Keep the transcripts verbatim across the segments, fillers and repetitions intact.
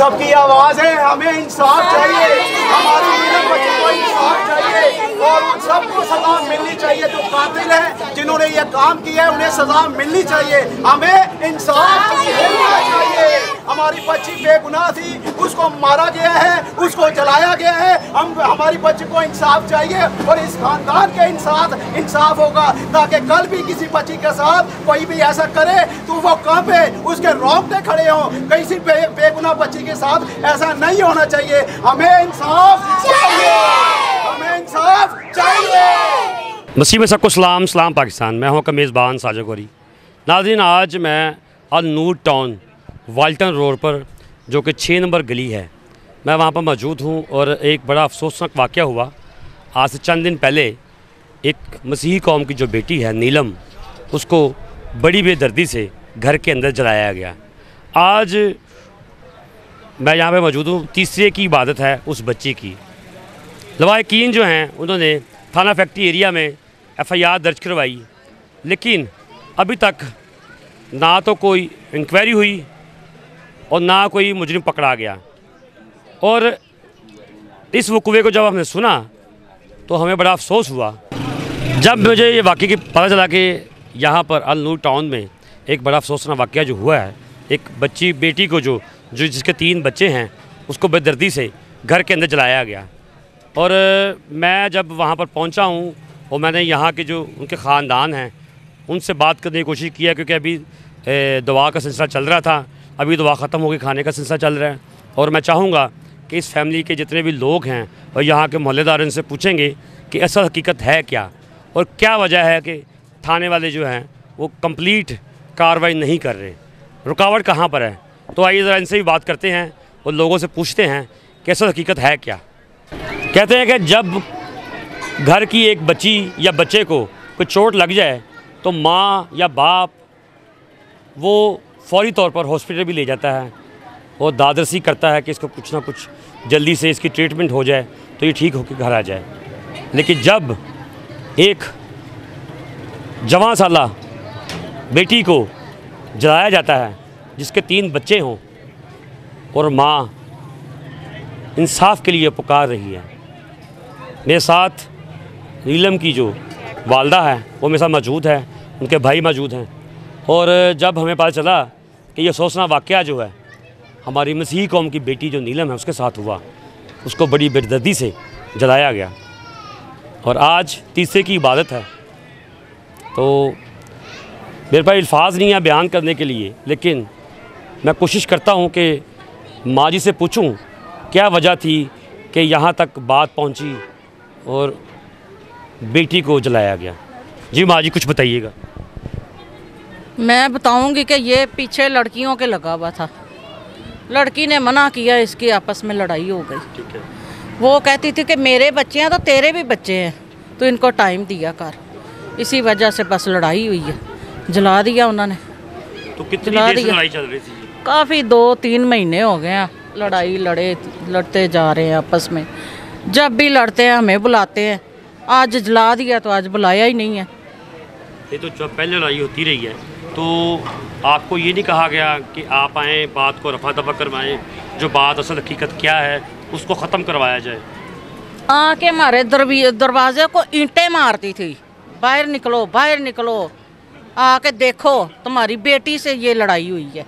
सबकी आवाज़ है, हमें इंसाफ चाहिए, हमारी नीलम बच्ची को इंसाफ चाहिए और उन सबको सजा मिलनी चाहिए। जो कातिल हैं, जिन्होंने ये काम किया है, उन्हें सजा मिलनी चाहिए। हमें इंसाफ मिलना चाहिए। हमारी बच्ची बेगुनाह थी, उसको मारा गया है, उसको जलाया गया है। हम हमारी बच्ची को इंसाफ चाहिए और इस खानदान के इंसाफ इंसाफ होगा, ताकि कल भी किसी बच्ची के साथ कोई भी ऐसा करे तो वो कांपे, उसके रोंगटे खड़े हों। किसी बे, बेगुनाह बच्ची के साथ ऐसा नहीं होना चाहिए। हमें इंसाफ चाहिए, हमें इंसाफ चाहिए। मसीह में सबको सलाम, सलाम पाकिस्तान। मैं हूं आपका मेज़बान साजिद गौरी। नाज़रीन, आज मैं Al Noor town Walton road पर, जो कि छः नंबर गली है, मैं वहाँ पर मौजूद हूँ और एक बड़ा अफसोसनाक वाक़या हुआ। आज से चंद दिन पहले एक मसीही कौम की जो बेटी है नीलम, उसको बड़ी बेदर्दी से घर के अंदर जलाया गया। आज मैं यहाँ पे मौजूद हूँ, तीसरे की इबादत है उस बच्चे की। लवाहिकीन जो हैं उन्होंने थाना फैक्ट्री एरिया में एफ आई आर दर्ज करवाई, लेकिन अभी तक ना तो कोई इंक्वायरी हुई और ना कोई मुजरिम पकड़ा गया। और इस वक़्वे को जब हमने सुना तो हमें बड़ा अफसोस हुआ। जब मुझे ये वाक़े की पता चला कि यहाँ पर अल नूर टाउन में एक बड़ा अफसोसनाक वाक़या जो हुआ है, एक बच्ची बेटी को जो जो जिसके तीन बच्चे हैं, उसको बेदर्दी से घर के अंदर जलाया गया। और मैं जब वहाँ पर पहुँचा हूँ और मैंने यहाँ के जो उनके ख़ानदान हैं उनसे बात करने की कोशिश किया, क्योंकि अभी दुआ का सिलसिला चल रहा था, अभी दुआ ख़त्म हो गई, खाने का सिलसिला चल रहा है। और मैं चाहूँगा कि इस फैमिली के जितने भी लोग हैं और यहाँ के मोहल्लेदार इनसे पूछेंगे कि असल हकीकत है क्या और क्या वजह है कि थाने वाले जो हैं वो कंप्लीट कार्रवाई नहीं कर रहे, रुकावट कहाँ पर है। तो आइए ज़रा इनसे भी बात करते हैं और लोगों से पूछते हैं कि असल हकीकत है क्या। कहते हैं कि जब घर की एक बच्ची या बच्चे को कोई चोट लग जाए तो माँ या बाप वो फौरी तौर पर हॉस्पिटल भी ले जाता है और दादरसी करता है कि इसको कुछ ना कुछ जल्दी से इसकी ट्रीटमेंट हो जाए तो ये ठीक होकर घर आ जाए। लेकिन जब एक जवान साला बेटी को जलाया जाता है जिसके तीन बच्चे हों और माँ इंसाफ के लिए पुकार रही है, मेरे साथ नीलम की जो वालदा है वो मेरे साथ मौजूद है, उनके भाई मौजूद हैं। और जब हमें पता चला कि ये अफसोसनाक वाक़या जो है हमारी मसीही कौम की बेटी जो नीलम है उसके साथ हुआ, उसको बड़ी बेदर्दी से जलाया गया और आज तीसरे की इबादत है, तो मेरे पास अल्फाज नहीं है बयान करने के लिए। लेकिन मैं कोशिश करता हूँ कि माँ जी से पूछूँ क्या वजह थी कि यहाँ तक बात पहुँची और बेटी को जलाया गया। जी माँ जी, कुछ बताइएगा। मैं बताऊंगी कि ये पीछे लड़कियों के लगा हुआ था, लड़की ने मना किया, इसकी आपस में लड़ाई हो गई। ठीक है। वो कहती थी कि मेरे बच्चे हैं तो तेरे भी बच्चे हैं, तो इनको टाइम दिया कर। इसी वजह से बस लड़ाई हुई है, जला दिया उन्होंने। तो कितनी देर से लड़ाई चल रही थी? काफ़ी दो तीन महीने हो गए हैं, लड़ाई लड़े लड़ते जा रहे हैं आपस में। जब भी लड़ते हैं हमें बुलाते हैं, आज जला दिया तो आज बुलाया ही नहीं है। ये तो जब पहले लड़ाई होती रही है तो आपको ये नहीं कहा गया कि आप आएँ, बात को रफा दफा करवाएं, जो बात असल हकीकत क्या है उसको ख़त्म करवाया जाए? आके हमारे दरवाजे को ईंटें मारती थी, बाहर निकलो बाहर निकलो, आके देखो तुम्हारी बेटी से ये लड़ाई हुई है।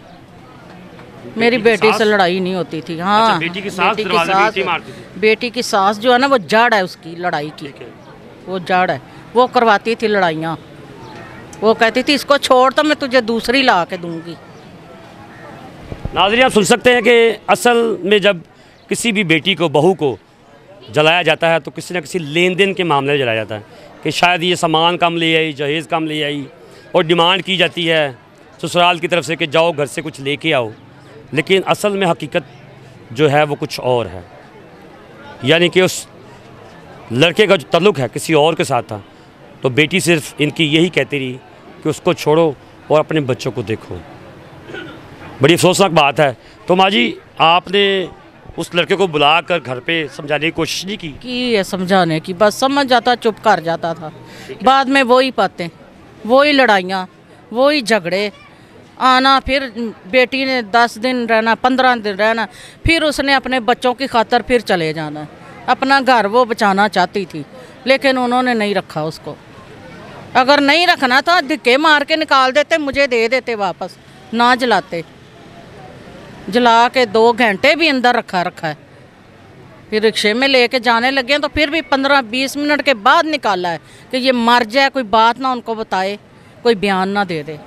मेरी बेटी से लड़ाई नहीं होती थी। हाँ, अच्छा, बेटी की सास दरवाजे पे ईंटें मारती थी। बेटी की सास जो है ना वो जड़ है उसकी लड़ाई की, वो जड़ है, वो करवाती थी लड़ाइयाँ। वो कहती थी इसको छोड़ तो मैं तुझे दूसरी ला के दूंगी। नाज़रीन, आप सुन सकते हैं कि असल में जब किसी भी बेटी को, बहू को जलाया जाता है तो किसी न किसी लेन देन के मामले में जलाया जाता है कि शायद ये सामान कम ले आई, जहेज़ कम ले आई, और डिमांड की जाती है ससुराल की तरफ से कि जाओ घर से कुछ लेके आओ। लेकिन असल में हकीकत जो है वो कुछ और है, यानी कि उस लड़के का जो ताल्लुक़ है किसी और के साथ था, तो बेटी सिर्फ इनकी यही कहती रही कि उसको छोड़ो और अपने बच्चों को देखो। बड़ी अफसोसनाक बात है। तो माँ जी, आपने उस लड़के को बुलाकर घर पे समझाने की कोशिश नहीं की? की है समझाने की, बस समझ जाता, चुप कर जाता था। बाद में वही बातें, वही लड़ाइयाँ, वही झगड़े, आना, फिर बेटी ने दस दिन रहना, पंद्रह दिन रहना, फिर उसने अपने बच्चों की खातर फिर चले जाना। अपना घर वो बचाना चाहती थी, लेकिन उन्होंने नहीं रखा उसको। अगर नहीं रखना था धिक्के मार के निकाल देते, मुझे दे देते वापस, ना जलाते। जला के दो घंटे भी अंदर रखा रखा है, फिर रिक्शे में लेके जाने लगे तो फिर भी पंद्रह बीस मिनट के बाद निकाला है कि ये मर जाए, कोई बात ना उनको बताए, कोई बयान ना दे दे।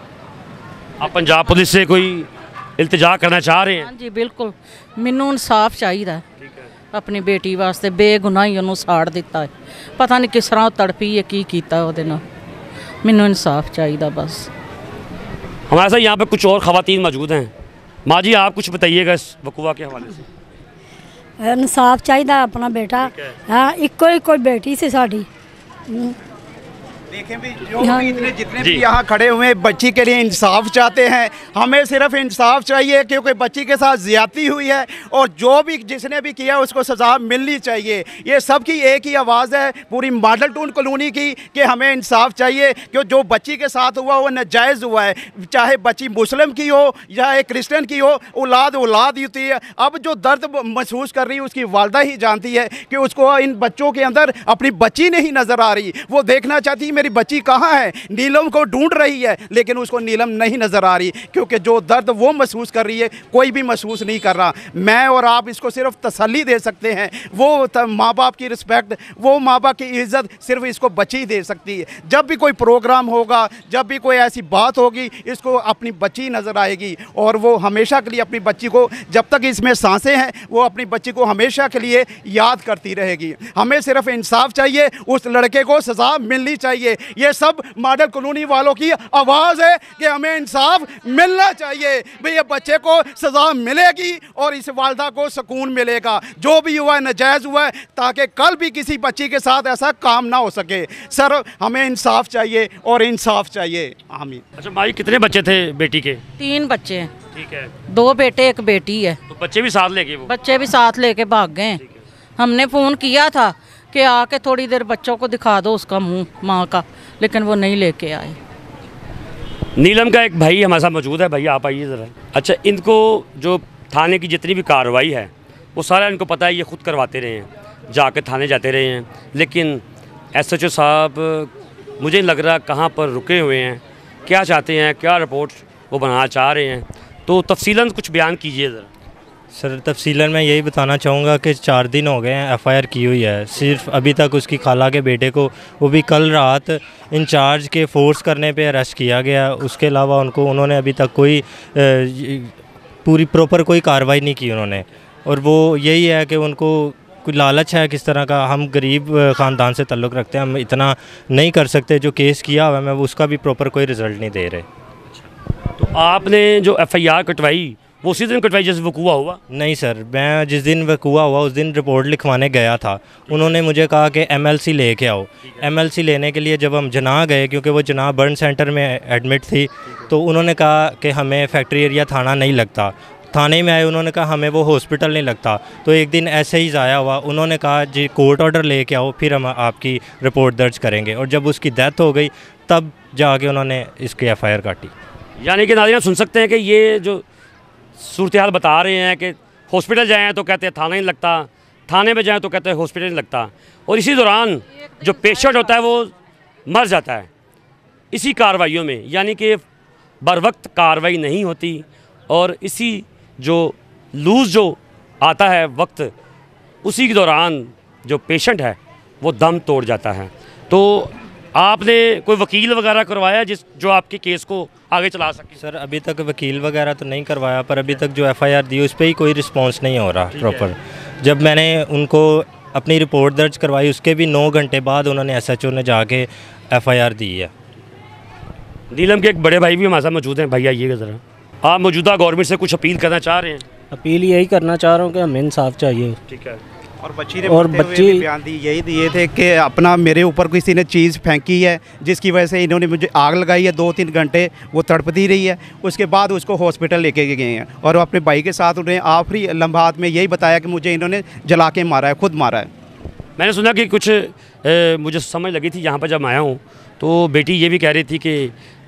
आप पंजाब पुलिस से कोई इल्तिजा करना चाह रहे हैं? हाँ जी बिल्कुल, मैनू इंसाफ चाहिए अपनी बेटी वास्ते। बेगुनाही उन्होंने साड़ दिता है, पता नहीं किस तरह तड़पी है, की कीता उहदे नाल। मैनू इंसाफ चाहिए बस। हमारे साथ यहाँ पे कुछ और ख़वातीन मौजूद हैं। माँ जी, आप कुछ बताइएगा इस वकूआ के हवाले से। इंसाफ चाहिए अपना बेटा। हाँ, इको ही कोई बेटी से साड़ी। देखें भी, जो भी इतने जितने भी यहाँ खड़े हुए हैं बच्ची के लिए इंसाफ चाहते हैं। हमें सिर्फ इंसाफ चाहिए, क्योंकि बच्ची के साथ ज्यादती हुई है और जो भी जिसने भी किया उसको सज़ा मिलनी चाहिए। ये सबकी एक ही आवाज़ है पूरी मॉडल टाउन कॉलोनी की कि हमें इंसाफ चाहिए, क्यों जो बच्ची के साथ हुआ वो नाजायज़ हुआ है। चाहे बच्ची मुस्लिम की हो या एक क्रिश्चियन की हो, औलाद औलाद ही होती है। अब जो दर्द महसूस कर रही है उसकी वालदा ही जानती है कि उसको इन बच्चों के अंदर अपनी बच्ची नहीं नज़र आ रही। वो देखना चाहती है मेरी बच्ची कहाँ है, नीलम को ढूंढ रही है, लेकिन उसको नीलम नहीं नज़र आ रही, क्योंकि जो दर्द वो महसूस कर रही है कोई भी महसूस नहीं कर रहा। मैं और आप इसको सिर्फ तसल्ली दे सकते हैं। वो माँ बाप की रिस्पेक्ट, वो माँ बाप की इज़्ज़त सिर्फ इसको बच्ची दे सकती है। जब भी कोई प्रोग्राम होगा, जब भी कोई ऐसी बात होगी, इसको अपनी बच्ची नज़र आएगी और वो हमेशा के लिए अपनी बच्ची को, जब तक इसमें सांसें हैं, वो अपनी बच्ची को हमेशा के लिए याद करती रहेगी। हमें सिर्फ इंसाफ चाहिए, उस लड़के को सज़ा मिलनी चाहिए। ये सब मॉडल कॉलोनी वालों की आवाज़ है कि हमें इंसाफ मिलना चाहिए। भाई ये बच्चे को सज़ा मिलेगी और इस वालदा को सुकून मिलेगा। जो भी हुआ है नाजायज़ हुआ है, ताकि कल भी किसी बच्ची के साथ ऐसा काम ना हो सके। सर, हमें इंसाफ चाहिए और इंसाफ चाहिए। आमीन। अच्छा भाई, कितने बच्चे थे बेटी के? तीन बच्चे हैं। ठीक है। दो बेटे एक बेटी है। तो बच्चे भी साथ लेके वो बच्चे भी साथ लेके भाग गए। हमने फ़ोन किया था कि आके थोड़ी देर बच्चों को दिखा दो उसका मुंह माँ का, लेकिन वो नहीं लेके आए। नीलम का एक भाई हमारे साथ मौजूद है। भैया आप आइए ज़रा। अच्छा, इनको जो थाने की जितनी भी कार्रवाई है वो सारा इनको पता है, ये खुद करवाते रहे हैं, जाके थाने जाते रहे हैं, लेकिन एस एच ओ साहब मुझे नहीं लग रहा कहाँ पर रुके हुए हैं, क्या चाहते हैं, क्या रिपोर्ट वो बनाना चाह रहे हैं। तो तफसीलन कुछ बयान कीजिए ज़रा। सर, तफसीलन मैं यही बताना चाहूँगा कि चार दिन हो गए हैं एफ़ आई आर की हुई है। सिर्फ अभी तक उसकी खाला के बेटे को, वो भी कल रात इंचार्ज के फोर्स करने पे अरेस्ट किया गया। उसके अलावा उनको उन्होंने अभी तक कोई पूरी प्रॉपर कोई कार्रवाई नहीं की उन्होंने। और वो यही है कि उनको कोई लालच है किस तरह का, हम गरीब ख़ानदान से ताल्लुक़ रखते हैं, हम इतना नहीं कर सकते। जो केस किया हुआ है मैं उसका भी प्रॉपर कोई रिज़ल्ट नहीं दे रहे। तो आपने जो एफ़ आई आर कटवाई वो उसी दिन कटवाई जिस वकूआ हुआ? नहीं सर, मैं जिस दिन वकूआ हुआ उस दिन रिपोर्ट लिखवाने गया था। उन्होंने मुझे कहा कि एम एल सी लेके आओ। एम एल सी लेने के लिए जब हम जना गए, क्योंकि वो जना बर्न सेंटर में एडमिट थी, तो उन्होंने कहा कि हमें फैक्ट्री एरिया थाना नहीं लगता। थाने में आए, उन्होंने कहा हमें वो हॉस्पिटल नहीं लगता। तो एक दिन ऐसे ही ज़ाया हुआ। उन्होंने कहा जी कोर्ट ऑर्डर लेके आओ, फिर हम आपकी रिपोर्ट दर्ज करेंगे। और जब उसकी डेथ हो गई तब जाके उन्होंने इसकी एफ़ आई आर काटी। यानी कि नाज़रीन सुन सकते हैं कि ये जो सूरत हाल बता रहे हैं कि हॉस्पिटल जाएँ तो कहते हैं थाना नहीं लगता, थाने में जाएँ तो कहते हैं हॉस्पिटल नहीं लगता, और इसी दौरान जो पेशेंट होता है वो मर जाता है इसी कार्रवाइयों में। यानी कि बर वक्त कार्रवाई नहीं होती और इसी जो लूज़ जो आता है वक्त, उसी के दौरान जो पेशेंट है वो दम तोड़ जाता है। तो आपने कोई वकील वगैरह करवाया जिस जो आपके केस को आगे चला सके? सर, अभी तक वकील वगैरह तो नहीं करवाया, पर अभी तक जो एफ़ आई आर दी उस पर ही कोई रिस्पांस नहीं हो रहा प्रॉपर। जब मैंने उनको अपनी रिपोर्ट दर्ज करवाई उसके भी नौ घंटे बाद उन्होंने एस एच ओ ने जाके एफ़ आई आर दी है। नीलम के एक बड़े भाई भी हमारे साथ मौजूद हैं। भैया आइएगा ज़रा। आप मौजूदा गवर्नमेंट से कुछ अपील करना चाह रहे हैं? अपील यही करना चाह रहा हूँ कि हमें इंसाफ चाहिए। ठीक है। और बच्ची ने और बच्ची भी बयान दी यही दिए थे कि अपना मेरे ऊपर किसी ने चीज़ फेंकी है जिसकी वजह से इन्होंने मुझे आग लगाई है। दो तीन घंटे वो तड़पती रही है, उसके बाद उसको हॉस्पिटल लेके गए हैं और अपने भाई के साथ उन्हें आखिरी लम्हात में यही बताया कि मुझे इन्होंने जला के मारा है, खुद मारा है। मैंने सुना कि कुछ ए, मुझे समझ लगी थी यहाँ पर जब आया हूँ तो बेटी ये भी कह रही थी कि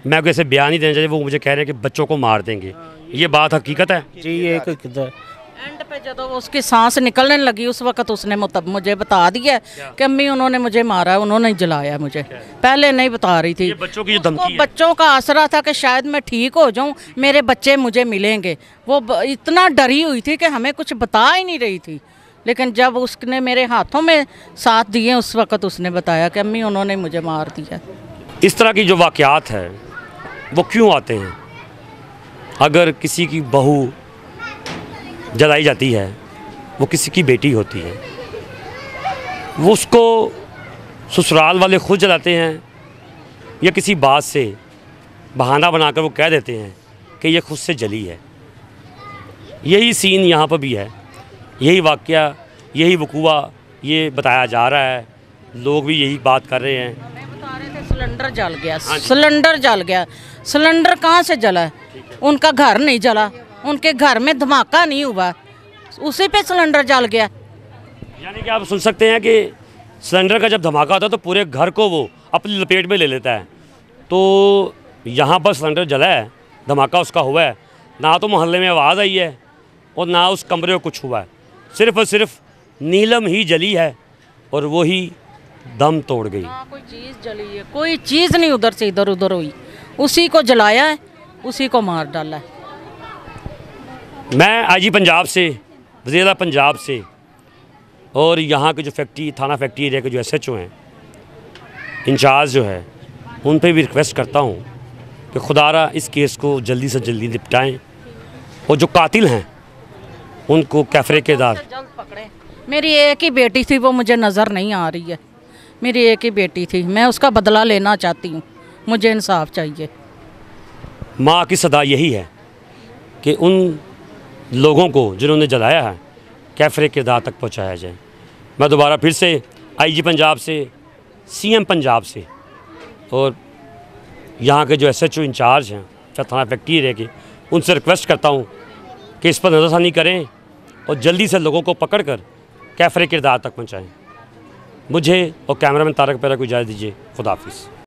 मैं कोई ऐसे बयान नहीं देना चाहिए, वो मुझे कह रहे हैं कि बच्चों को मार देंगे। ये बात हकीकत है? जी ये हकीकत है। एंड पे जब उसकी सांस निकलने लगी उस वक्त उसने मुतब मुझे बता दिया कि अम्मी उन्होंने मुझे मारा, उन्होंने ही जलाया मुझे, पहले नहीं बता रही थी। ये बच्चों की जो धमकी है। बच्चों का आसरा था कि शायद मैं ठीक हो जाऊं, मेरे बच्चे मुझे मिलेंगे। वो इतना डरी हुई थी कि हमें कुछ बता ही नहीं रही थी, लेकिन जब उसने मेरे हाथों में साथ दिए उस वक्त उसने बताया कि अम्मी उन्होंने मुझे मार दिया। इस तरह की जो वाक़यात है वो क्यों आते हैं? अगर किसी की बहू जलाई जाती है, वो किसी की बेटी होती है, वो उसको ससुराल वाले खुद जलाते हैं या किसी बात से बहाना बनाकर वो कह देते हैं कि ये खुद से जली है। यही सीन यहाँ पर भी है, यही वाक़या, यही वकूआ ये बताया जा रहा है, लोग भी यही बात कर रहे हैं। हमें बता रहे थे सिलेंडर जल गया, सिलेंडर जल गया। सिलेंडर कहाँ से जला? उनका घर नहीं जला, उनके घर में धमाका नहीं हुआ, उसी पे सिलेंडर जल गया। यानी कि आप सुन सकते हैं कि सिलेंडर का जब धमाका होता है तो पूरे घर को वो अपनी लपेट में ले लेता है। तो यहाँ पर सिलेंडर जला है, धमाका उसका हुआ है, ना तो मोहल्ले में आवाज़ आई है और ना उस कमरे को कुछ हुआ है, सिर्फ़ और सिर्फ नीलम ही जली है और वो ही दम तोड़ गई। हाँ, कोई चीज़ जली है, कोई चीज़ नहीं उधर से इधर उधर हुई, उसी को जलाया है, उसी को मार डाला है। मैं आईजी पंजाब से, वज़ीर पंजाब से और यहाँ के जो फैक्ट्री थाना फैक्ट्री एरिया के जो एसएचओ हैं, इंचार्ज जो है, उन पे भी रिक्वेस्ट करता हूँ कि खुदारा इस केस को जल्दी से जल्दी निपटाएं और जो कातिल हैं उनको कैफरे के दार जल्द पकड़े। मेरी एक ही बेटी थी, वो मुझे नज़र नहीं आ रही है। मेरी एक ही बेटी थी, मैं उसका बदला लेना चाहती हूँ, मुझे इंसाफ चाहिए। माँ की सदा यही है कि उन लोगों को जिन्होंने जलाया है कैफरे के दार तक पहुँचाया जाए। मैं दोबारा फिर से आईजी पंजाब से, सीएम पंजाब से और यहाँ के जो एसएचओ इंचार्ज हैं थाना फैक्ट्री एरिया के, उनसे रिक्वेस्ट करता हूँ कि इस पर नज़रसानी करें और जल्दी से लोगों को पकड़कर कैफरे किरदार तक पहुँचाएँ। मुझे और कैमरामैन तारक पैरा को इजाज़त दीजिए। खुदा हाफिज़।